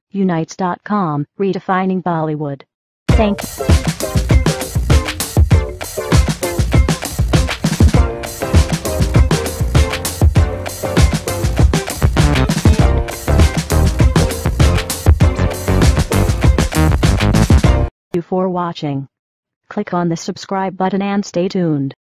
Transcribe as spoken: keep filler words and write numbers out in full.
unites dot com, redefining Bollywood. Thank you for watching. Click on the subscribe button and stay tuned.